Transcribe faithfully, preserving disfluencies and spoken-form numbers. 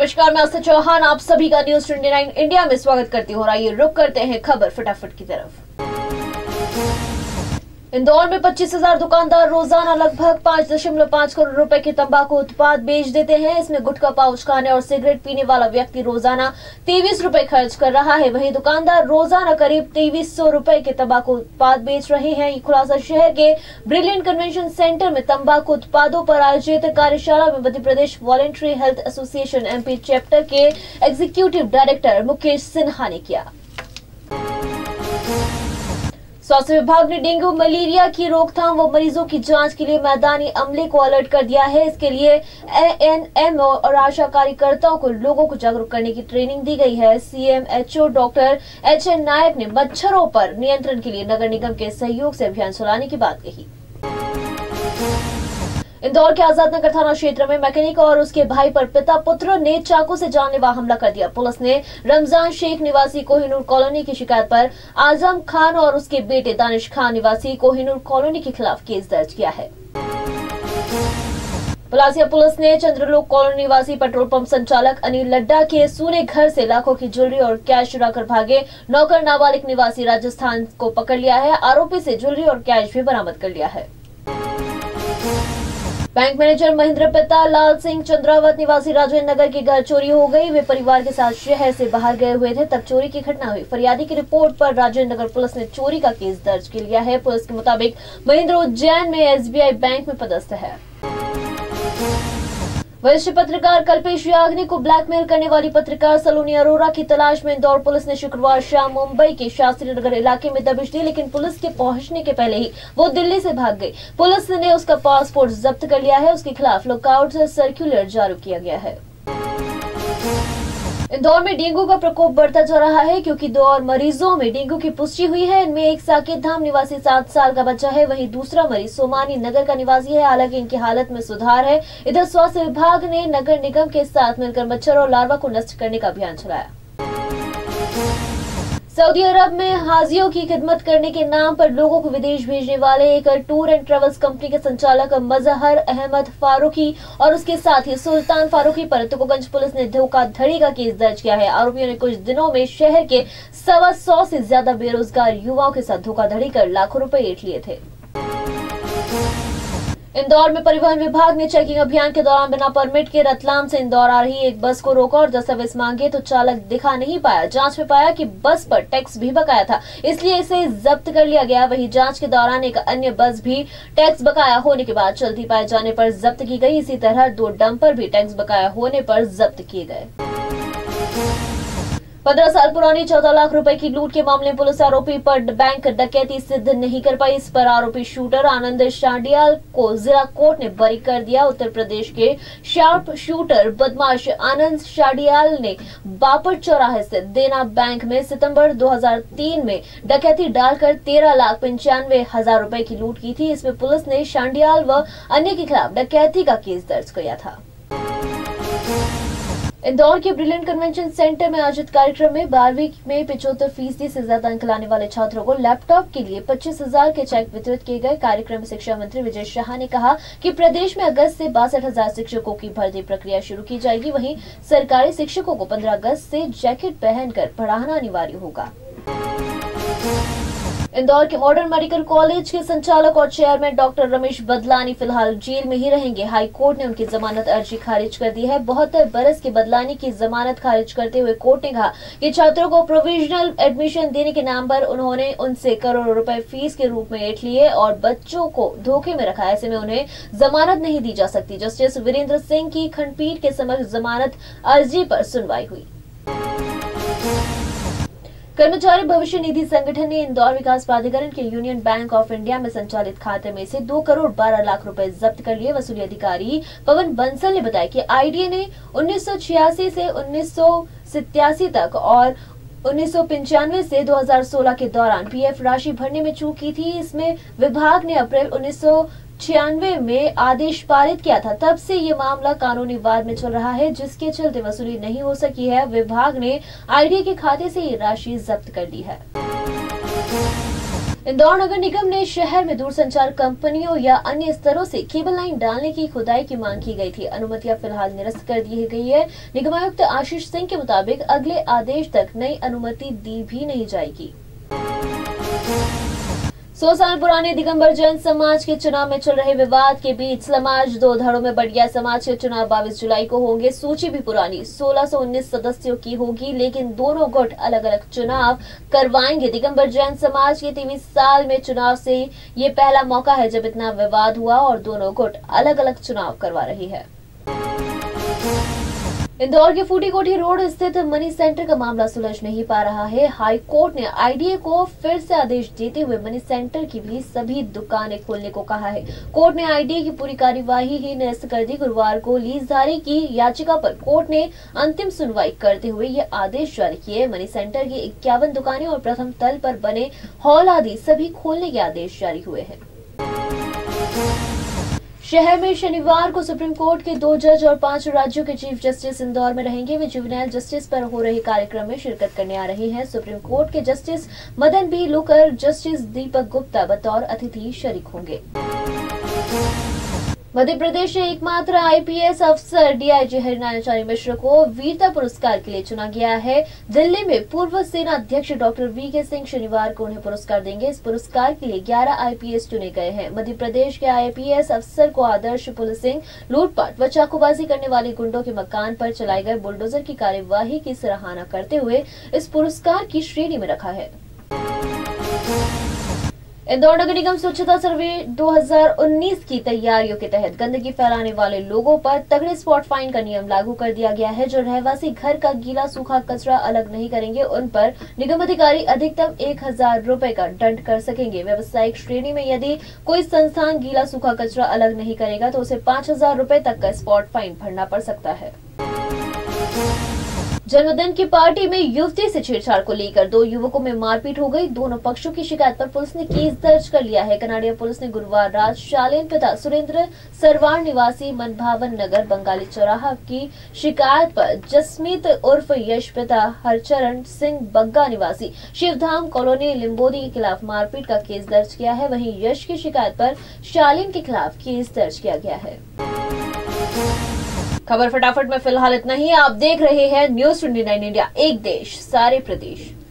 नमस्कार, मैं आस्था चौहान आप सभी का न्यूज उनतीस इंडिया में स्वागत करती हूँ। आइए रुक करते हैं खबर फटाफट की तरफ। इंदौर में पच्चीस हजार दुकानदार रोजाना लगभग पाँच दशमलव पाँच करोड़ रुपए के तंबाकू उत्पाद बेच देते हैं। इसमें गुटखा पाउच खाने और सिगरेट पीने वाला व्यक्ति रोजाना तेईस रुपए खर्च कर रहा है। वहीं दुकानदार रोजाना करीब तेईस सौ रुपए के तंबाकू उत्पाद बेच रहे हैं। ये खुलासा शहर के ब्रिलियंट कन्वेंशन सेंटर में तंबाकू उत्पादों पर आयोजित कार्यशाला में Madhya Pradesh voluntary health association MP chapter के एग्जीक्यूटिव डायरेक्टर मुकेश सिन्हा ने किया। स्वास्थ्य विभाग ने डेंगू मलेरिया की रोकथाम व मरीजों की जांच के लिए मैदानी अमले को अलर्ट कर दिया है। इसके लिए एएनएम और आशा कार्यकर्ताओं को लोगों को जागरूक करने की ट्रेनिंग दी गई है। CMHO doctor H N Nayak ने मच्छरों पर नियंत्रण के लिए नगर निगम के सहयोग से अभियान चलाने की बात कही। इंदौर के आजाद नगर थाना क्षेत्र में मैकेनिक और उसके भाई पर पिता पुत्र ने चाकू से जानलेवा हमला कर दिया। पुलिस ने रमजान शेख निवासी कोहिनूर कॉलोनी की शिकायत पर आजम खान और उसके बेटे दानिश खान निवासी कोहिनूर कॉलोनी के खिलाफ केस दर्ज किया है। पलासिया पुलिस ने चंद्रलोक कॉलोनी निवासी पेट्रोल पंप संचालक अनिल लड्डा के सूने घर से लाखों की ज्वेलरी और कैश चुरा कर भागे नौकर नाबालिग निवासी राजस्थान को पकड़ लिया है। आरोपी से ज्वेलरी और कैश भी बरामद कर लिया है। बैंक मैनेजर महेंद्र पिता लाल सिंह चंद्रावत निवासी राजेंद्र नगर की घर चोरी हो गई। वे परिवार के साथ शहर से बाहर गए हुए थे, तब चोरी की घटना हुई। फरियादी की रिपोर्ट पर राजेंद्र नगर पुलिस ने चोरी का केस दर्ज कर लिया है। पुलिस के मुताबिक महेंद्र उज्जैन में एसबीआई बैंक में पदस्थ है। वरिष्ठ पत्रकार कल्पेश याग्निक को ब्लैकमेल करने वाली पत्रकार सलोनी अरोरा की तलाश में इंदौर पुलिस ने शुक्रवार शाम मुंबई के शास्त्री नगर इलाके में दबिश दी, लेकिन पुलिस के पहुंचने के पहले ही वो दिल्ली से भाग गई। पुलिस ने उसका पासपोर्ट जब्त कर लिया है। उसके खिलाफ लुकआउट सर्कुलर जारी किया गया है। इंदौर में डेंगू का प्रकोप बढ़ता जा रहा है, क्योंकि दो और मरीजों में डेंगू की पुष्टि हुई है। इनमें एक साकेत धाम निवासी सात साल का बच्चा है, वहीं दूसरा मरीज सोमानी नगर का निवासी है। हालांकि इनकी हालत में सुधार है। इधर स्वास्थ्य विभाग ने नगर निगम के साथ मिलकर मच्छर और लार्वा को नष्ट करने का अभियान चलाया। सऊदी अरब में हाजियों की खिदमत करने के नाम पर लोगों को विदेश भेजने वाले एक टूर एंड ट्रेवल्स कंपनी के संचालक मजहर अहमद फारूकी और उसके साथी सुल्तान फारूकी पर तुकोगंज पुलिस ने धोखाधड़ी का केस दर्ज किया है। आरोपियों ने कुछ दिनों में शहर के सवा सौ से ज्यादा बेरोजगार युवाओं के साथ धोखाधड़ी कर लाखों रुपए ऐंठ लिए थे। इंदौर में परिवहन विभाग ने चेकिंग अभियान के दौरान बिना परमिट के रतलाम से इंदौर आ रही एक बस को रोका और दस्तावेज मांगे तो चालक दिखा नहीं पाया। जांच में पाया कि बस पर टैक्स भी बकाया था, इसलिए इसे जब्त कर लिया गया। वहीं जांच के दौरान एक अन्य बस भी टैक्स बकाया होने के बाद चलती पाए जाने पर जब्त की गई। इसी तरह दो डंपर भी टैक्स बकाया होने पर जब्त किए गए। पंद्रह साल पुरानी चौदह लाख रुपए की लूट के मामले में पुलिस आरोपी पर बैंक डकैती सिद्ध नहीं कर पाई। इस पर आरोपी शूटर आनंद शांडियाल को जिला कोर्ट ने बरी कर दिया। उत्तर प्रदेश के शार्प शूटर बदमाश आनंद शांडियाल ने बापट चौराहे से देना बैंक में सितंबर दो हज़ार तीन में डकैती डालकर तेरह लाख पंचानवे हजार रुपए की लूट की थी। इसमें पुलिस ने शांडियाल व अन्य के खिलाफ डकैती का केस दर्ज किया था। इंदौर के ब्रिलियंट कन्वेंशन सेंटर में आयोजित कार्यक्रम में बारहवीं में पिछहत्तर फीसदी से ज्यादा अंक लाने वाले छात्रों को लैपटॉप के लिए पच्चीस हजार के चेक वितरित किए गए। कार्यक्रम में शिक्षा मंत्री विजय शाह ने कहा कि प्रदेश में अगस्त से बासठ हजार शिक्षकों की भर्ती प्रक्रिया शुरू की जाएगी। वहीं सरकारी शिक्षकों को पंद्रह अगस्त से जैकेट पहनकर पढ़ाना अनिवार्य होगा। इंदौर के मॉडर्न मेडिकल कॉलेज के संचालक और चेयरमैन डॉक्टर रमेश बदलानी फिलहाल जेल में ही रहेंगे। हाई कोर्ट ने उनकी जमानत अर्जी खारिज कर दी है। बहत्तर बरस के बदलानी की जमानत खारिज करते हुए कोर्ट ने कहा कि छात्रों को प्रोविजनल एडमिशन देने के नाम पर उन्होंने उनसे करोड़ों रुपए फीस के रूप में ऐंठ लिए और बच्चों को धोखे में रखा। ऐसे में उन्हें जमानत नहीं दी जा सकती। जस्टिस वीरेंद्र सिंह की खंडपीठ के समक्ष जमानत अर्जी पर सुनवाई हुई। कर्मचारी भविष्य निधि संगठन ने इंदौर विकास प्राधिकरण के यूनियन बैंक ऑफ इंडिया में संचालित खाते में से दो करोड़ बारह लाख रुपए जब्त कर लिए। वसूली अधिकारी पवन बंसल ने बताया कि आईडीए ने उन्नीस सौ छियासी से उन्नीस सौ सत्तासी तक और उन्नीस सौ पंचानवे से दो हज़ार सोलह के दौरान पीएफ राशि भरने में चूक की थी। इसमें विभाग ने अप्रैल उन्नीस सौ छियानवे में आदेश पारित किया था। तब से ये मामला कानूनी वाद में चल रहा है, जिसके चलते वसूली नहीं हो सकी है। विभाग ने आईडीए के खाते से ये राशि जब्त कर ली है। इंदौर नगर निगम ने शहर में दूरसंचार कंपनियों या अन्य स्तरों से केबल लाइन डालने की खुदाई की मांग की गई थी। अनुमतियां फिलहाल निरस्त कर दी गई है। निगमायुक्त आशीष सिंह के मुताबिक अगले आदेश तक नई अनुमति दी भी नहीं जाएगी। सौ साल पुराने दिगंबर जैन समाज के चुनाव में चल रहे विवाद के बीच समाज दो धड़ों में बट गया। समाज के चुनाव बाईस जुलाई को होंगे। सूची भी पुरानी सोलह सौ उन्नीस सदस्यों की होगी, लेकिन दोनों गुट अलग अलग चुनाव करवाएंगे। दिगंबर जैन समाज के तेईस साल में चुनाव से ये पहला मौका है जब इतना विवाद हुआ और दोनों गुट अलग अलग चुनाव करवा रही है। इंदौर के फूटी कोठी रोड स्थित मनी सेंटर का मामला सुलझ नहीं पा रहा है। हाई कोर्ट ने आईडीए को फिर से आदेश देते हुए मनी सेंटर की भी सभी दुकानें खोलने को कहा है। कोर्ट ने आईडीए की पूरी कार्यवाही ही निरस्त कर दी। गुरुवार को लीजधारी की याचिका पर कोर्ट ने अंतिम सुनवाई करते हुए ये आदेश जारी किए। मनी सेंटर की इक्यावन दुकानें और प्रथम तल पर बने हॉल आदि सभी खोलने के आदेश जारी हुए हैं। शहर में शनिवार को सुप्रीम कोर्ट के दो जज और पांच राज्यों के चीफ जस्टिस इंदौर में रहेंगे। वे जुवेनाइल जस्टिस पर हो रहे कार्यक्रम में शिरकत करने आ रहे हैं। सुप्रीम कोर्ट के Justice Madan B Lokur, Justice Deepak Gupta बतौर अतिथि शरीक होंगे। मध्य प्रदेश के एकमात्र आईपीएस अफसर डीआईजी हरिनारायण मिश्र को वीरता पुरस्कार के लिए चुना गया है। दिल्ली में पूर्व सेना अध्यक्ष डॉक्टर वी के सिंह शनिवार को उन्हें पुरस्कार देंगे। इस पुरस्कार के लिए ग्यारह आईपीएस चुने गए हैं। मध्य प्रदेश के आईपीएस अफसर को आदर्श पुलिसिंग, लूटपाट व चाकूबाजी करने वाले गुंडों के मकान पर चलाए गए बुलडोजर की कार्यवाही की सराहना करते हुए इस पुरस्कार की श्रेणी में रखा है। इंदौर नगर निगम स्वच्छता सर्वे दो हज़ार उन्नीस की तैयारियों के तहत गंदगी फैलाने वाले लोगों पर तगड़े स्पॉट फाइन का नियम लागू कर दिया गया है। जो रहवासी घर का गीला सूखा कचरा अलग नहीं करेंगे, उन पर निगम अधिकारी अधिकतम एक हजार रुपए का दंड कर सकेंगे। व्यावसायिक श्रेणी में यदि कोई संस्थान गीला सूखा कचरा अलग नहीं करेगा तो उसे पाँच हजार रुपए तक का स्पॉट फाइन भरना पड़ सकता है। जन्मदिन की पार्टी में युवती से छेड़छाड़ को लेकर दो युवकों में मारपीट हो गई। दोनों पक्षों की शिकायत पर पुलिस ने केस दर्ज कर लिया है। कनाडिया पुलिस ने गुरुवार रात शालीन पिता सुरेंद्र सरवार निवासी मनभावन नगर बंगाली चौराहा की शिकायत पर जसमीत उर्फ यश पिता हरचरण सिंह बग्गा निवासी शिवधाम कॉलोनी लिम्बोदी के खिलाफ मारपीट का केस दर्ज किया है। वहीं यश की शिकायत पर शालीन के खिलाफ केस दर्ज किया गया है। खबर फटाफट में फिलहाल इतना ही। आप देख रहे हैं न्यूज़ उनतीस इंडिया, एक देश सारे प्रदेश।